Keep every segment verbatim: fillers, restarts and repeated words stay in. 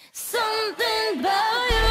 Something about you.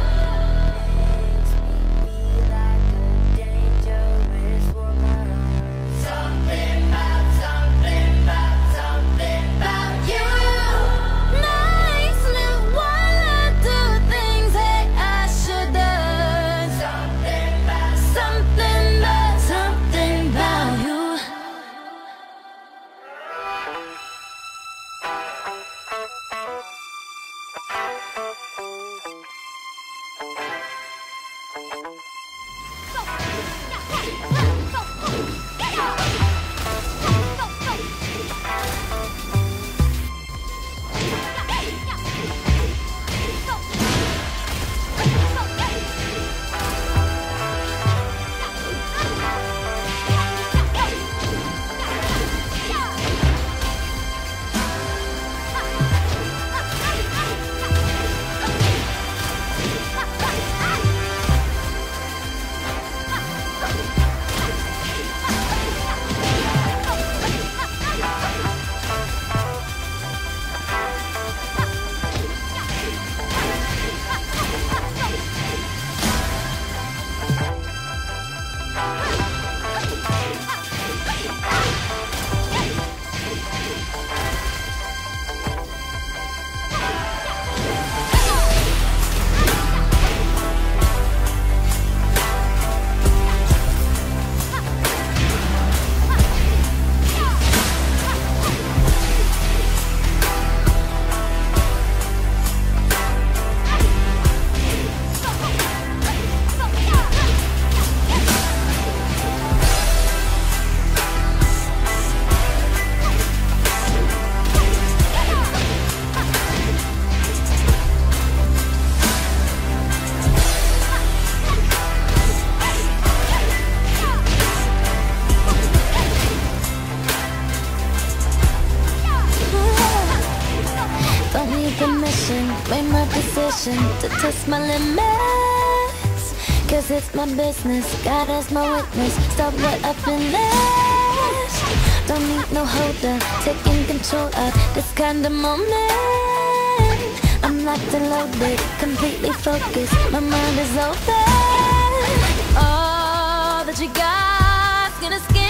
Permission, made my decision to test my limits. Cause it's my business, God as my witness. Stop what I finish. Don't need no holder, taking control of this kind of moment. I'm locked and loaded, completely focused, my mind is open. All that you got's gonna scare